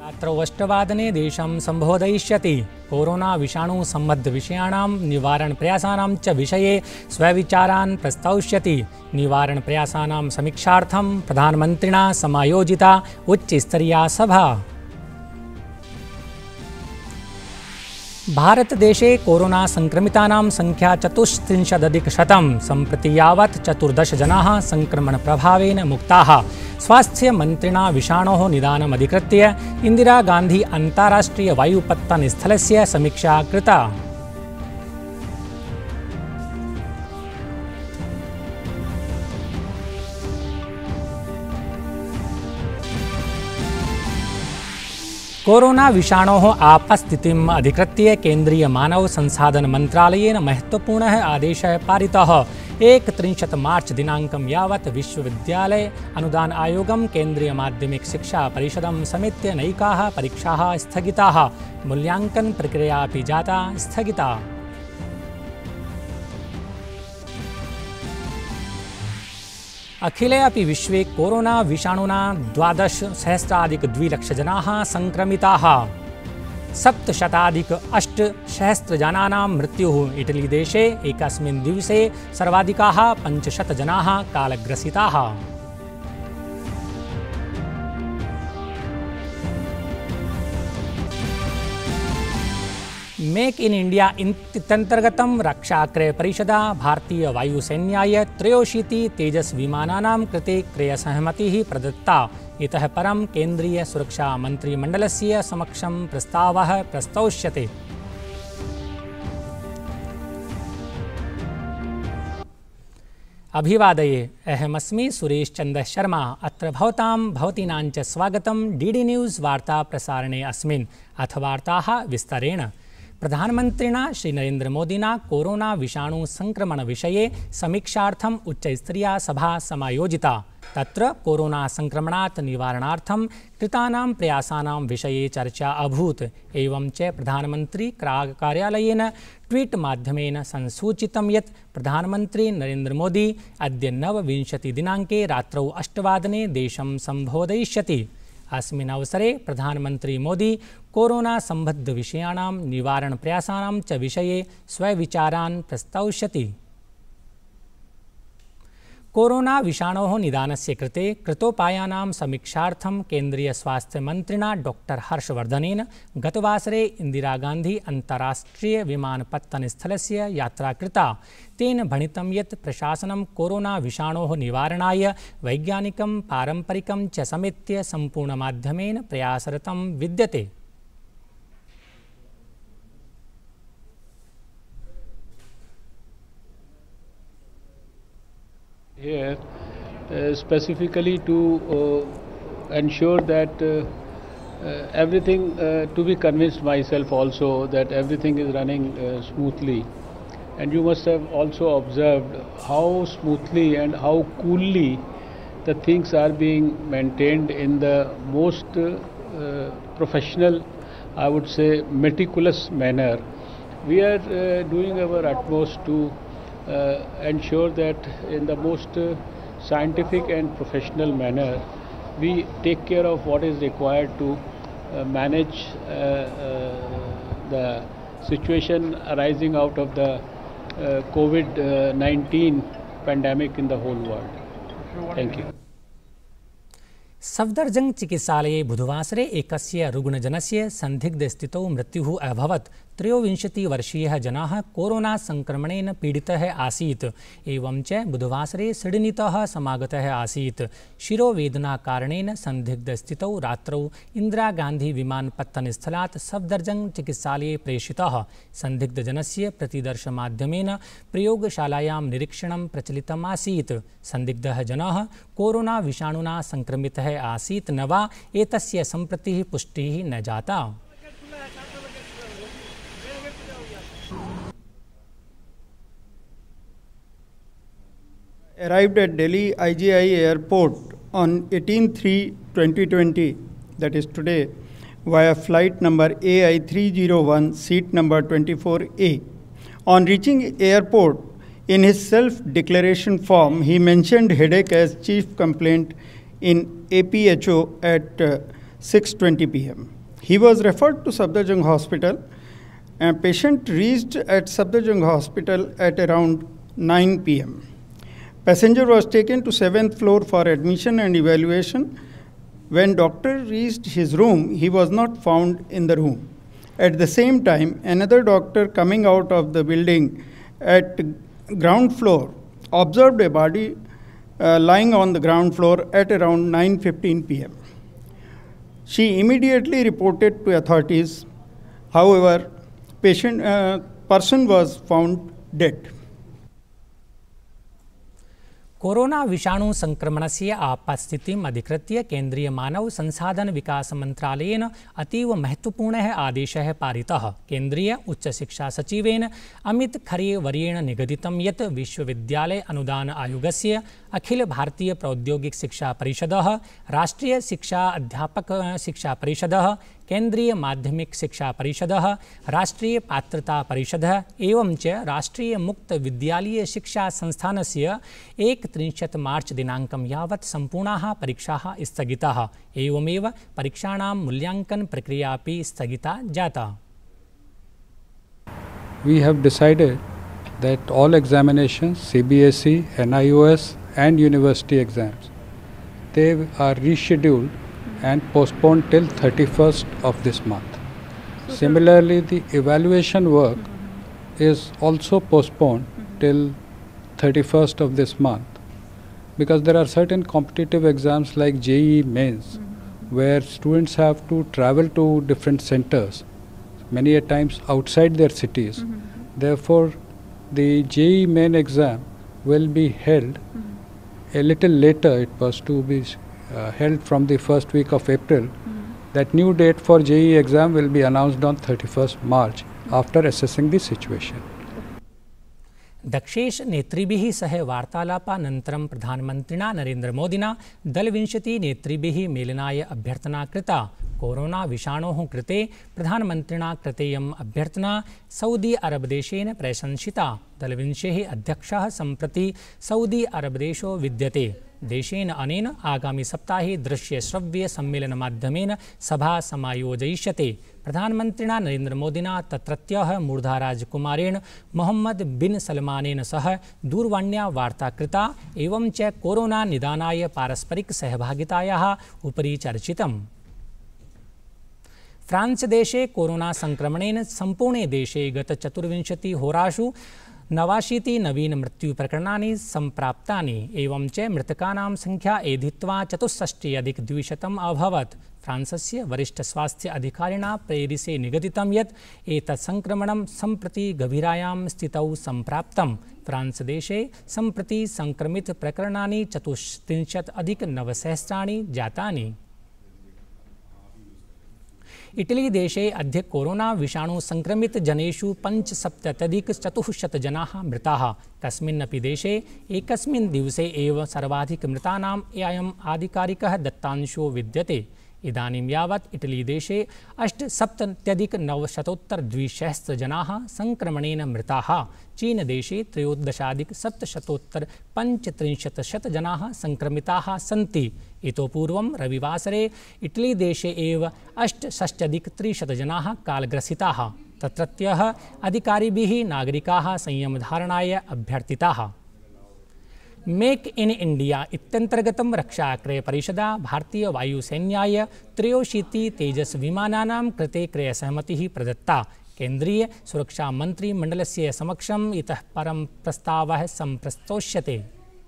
रात्रौ 8:00 देशं सम्बोधयिष्यति। कोरोना विषाणु सम्बद्ध विषयाणां निवारण प्रयासानां च विषये स्वविचारान् प्रस्तौष्यति। निवारण प्रयासानां समीक्षार्थं प्रधानमन्त्रिणा समायोजिता उच्चस्तरीया सभा। भारतदेशे कोरोना संक्रमितानां संख्या 34,100 सम्प्रति यावत् 14 जनाः संक्रमणप्रभावेन मुक्ताः। स्वास्थ्यमन्त्रिणा विषाणोः निदानम् अधिकृत्य इन्दिरा गान्धी अन्ताराष्ट्रिय वायुपत्तनस्थलस्य समीक्षा कृता। कोरोना विषाणोः आपत्स्थितिम् अधिकृत्य केन्द्रीय मानव संसाधन मन्त्रालयेन महत्वपूर्णः आदेशः पारितः। 31 मार्च दिनाङ्कं यावत् विश्वविद्यालय अनुदान आयोगं केन्द्रीय माध्यमिक शिक्षा परिषदं समेत्य नैकाः परीक्षाः स्थगिताः। मूल्याङ्कन प्रक्रिया अपि जाता स्थगिता। अखिले अपि विश्वे कोरोना विषाणुना 12,000 जनाः संक्रमिताः। 7,800 जनानां मृत्युः। इटली देशे एकस्मिन् दिवसे सर्वाधिकाः 500 जनाः कालग्रसिताः। मेक इन इंडिया इत्यन्तर्गतं रक्षाक्रयपरिषदा भारतीय वायुसैन्याय 63 तेजस विमानानां कृते क्रयसहमतिः प्रदत्ता। इतः परं केन्द्रीय सुरक्षा मन्त्रिमण्डलस्य समक्षं प्रस्तावः प्रस्तौष्यते। अभिवादये, अहमस्मि सुरेश चन्द्र शर्मा। अत्र भवतीनां च स्वागतं डीडी न्यूज़ वार्ता प्रसारणे अस्मिन्। अथ वार्ताः विस्तरेण। प्रधानमन्त्रिणा श्री नरेन्द्र मोदिना कोरोना विषाणु संक्रमण विषये समीक्षार्थम् उच्चस्तरीया सभा समायोजिता। तत्र कोरोना संक्रमणात् निवारणार्थं कृतानां प्रयासानां विषये चर्चा अभूत्। एवं च प्रधानमन्त्री कार्यालयेन ट्वीट माध्यमेन संसूचितं यत् प्रधानमन्त्री नरेन्द्र मोदी अद्य 29 दिनाङ्के रात्रौ 8:00 देशं सम्बोधयिष्यति। अस्मिन् अवसरे प्रधानमन्त्री मोदी कोरोना सम्बद्ध विषयाणां निवारण प्रयासानां च विषये स्वविचारान् प्रस्तौष्यति। कोरोना विषाणोः निदानस्य कृते कृतोपायानां समीक्षार्थं केन्द्रीय स्वास्थ्यमन्त्रिणा डॉक्टर हर्षवर्धनेन गतवासरे इन्दिरा गान्धी अन्ताराष्ट्रिय विमानपत्तनस्थलस्य यात्रा कृता। तेन भणितं यत् प्रशासनं कोरोना विषाणोः निवारणाय वैज्ञानिकं पारम्परिकं च समेत्य सम्पूर्णमाध्यमेन प्रयासरतं विद्यते। Here specifically to ensure that everything, to be convinced myself also that everything is running smoothly, and you must have also observed how smoothly and how coolly the things are being maintained in the most professional, I would say meticulous manner. We are doing our utmost to ensure that in the most scientific and professional manner we take care of what is required to manage the situation arising out of the COVID-19 pandemic in the whole world. Thank you. Safdarjung चिकित्सालये बुधवासरे एकस्य रुग्णजनस्य संदिग्धस्थितौ मृत्युः अभवत्। 23-वर्षीयः जनः corona संक्रमणेन पीडितः आसीत्। एवं च बुधवासरे सिडनीतः समागतः आसीत्। शिरोवेदनाकारणेन संदिग्धस्थितौ रात्रौ इन्दिरा गान्धी विमानपत्तनस्थलात् सफदरजंग चिकित्सालये प्रेषितः। संदिग्धजनस्य प्रतिदर्शमाध्यमेन प्रयोगशालायां निरीक्षणं प्रचलितम् आसीत्। संदिग्धः जनः कोरोना विषाणुना संक्रमितः आसीत् न वा एतस्य सम्प्रति पुष्टिः न जाता। Arrived at Delhi IGI airport on 18/3/2020, that is today, via flight number AI301, seat number 24A. On reaching airport, in his self-declaration form, he mentioned headache as chief complaint in APHO at 6:20 p.m. He was referred to Safdarjung Hospital. A patient reached at Safdarjung Hospital at around 9 p.m. Passenger was taken to 7th floor for admission and evaluation. When doctor reached his room, he was not found in the room. At the same time, another doctor coming out of the building at ground floor observed a body lying on the ground floor at around 9:15 p.m. She immediately reported to authorities. However, person was found dead. Corona विषाणु संक्रमणस्य आपातस्थितिम् अधिकृत्य केन्द्रीय मानव संसाधन विकास मन्त्रालयेन अतीव महत्वपूर्णः आदेशः पारितः। केन्द्रीय उच्च शिक्षा सचिवेन अमित खरे वर्येण निगदितं यत् विश्वविद्यालय अनुदान आयोगस्य अखिल भारतीय प्रौद्योगिक शिक्षा परिषदः, राष्ट्रीय शिक्षा अध्यापक शिक्षा परिषदः, केन्द्रीय माध्यमिक शिक्षा परिषदः, राष्ट्रीय पात्रता परिषदः एवं च राष्ट्रीय मुक्त विद्यालय शिक्षा संस्थानस्य 31 मार्च दिनाङ्कं यावत् सम्पूर्णाः परीक्षाः स्थगिताः। एवमेव परीक्षाणां मूल्यांकन प्रक्रिया अपि स्थगिता जाता। We have decided that all examinations, CBSE, NIOS and university exams, they are rescheduled and postponed till 31st of this month. Similarly, the evaluation work is also postponed till 31st of this month, because there are certain competitive exams like JEE Mains where students have to travel to different centers, many a times outside their cities. Therefore, the JEE Main exam will be held a little later. It was to be held from the first week of April. That new date for JEE exam will be announced on 31st March after assessing the situation. Dakshesh नेतृभिः सह वार्तालापानन्तरं प्रधानमन्त्रिणा नरेन्द्रमोदिना दलविंशति नेतृभिः मेलनाय अभ्यर्थना कृता। Corona विषाणोः कृते प्रधानमन्त्रिणा कृतेयम् अभ्यर्थना Saudi अरबदेशेन प्रशंसिता। दलविंशेः अध्यक्षः सम्प्रति Saudi अरबदेशो विद्यते। देशेन अनेन आगामि सप्ताहे दृश्यश्रव्य सम्मेलनमाध्यमेन सभा समायोजयिष्यते। प्रधानमन्त्रिणा नरेन्द्रमोदिना तत्रत्यः मूर्धाराजकुमारेण मोहम्मद बिन सलमानेन सह दूरवाण्या वार्ता कृता एवं च कोरोना निदानाय पारस्परिक सहभागितायाः उपरि चर्चितम्। फ्रांस देशे कोरोना संक्रमणेन सम्पूर्णे देशे गत 24 होरासु 89 नवीन मृत्युप्रकरणानि सम्प्राप्तानि एवं च मृतकानां संख्या एधित्वा 64,200 अभवत्। फ्रांसस्य वरिष्ठ स्वास्थ्य अधिकारिणा पेरिसे निगदितं यत् एतत् संक्रमणं सम्प्रति गभीरायां स्थितौ सम्प्राप्तम्। फ्रांस देशे सम्प्रति संक्रमित प्रकरणानि 34,900 जातानि। इटली देशे अद्य कोरोना विषाणु संक्रमित जनेषु 75,400 जनाः मृताः। कस्मिन्नपि देशे एकस्मिन् दिवसे एव सर्वाधिक मृतानाम् अयम् आधिकारिकः दत्तांशो विद्यते। इदानीं यावत् इटली देशे 78,900 जनाः संक्रमणेन मृताः। चीन देशे 13,735 जनाः संक्रमिताः सन्ति। इतो पूर्वं रविवासरे इटली देशे एव 68,300 जनाः कालग्रसिताः। तत्रत्यः अधिकारिभिः नागरिकाः संयमधारणाय अभ्यर्थिताः। मेक इन इंडिया इत्यन्तर्गतं रक्षाक्रयपरिषदा भारतीय वायुसैन्याय 63 तेजस विमानानां कृते क्रयसहमतिः प्रदत्ता। केन्द्रीय सुरक्षा मंत्री मंडलस्य समक्षम् इतः परं प्रस्तावः सम्प्रस्तोष्यते।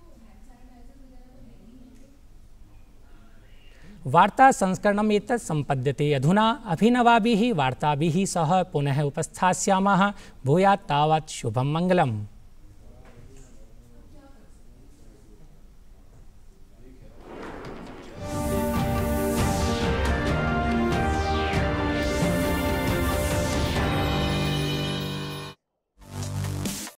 वार्ता संस्करणम् एतत् सम्पद्यते। अधुना अभिनवाभिः वार्ताभिः सह पुनः उपस्थास्यामः। भूयात् तावत् शुभं मङ्गलम्।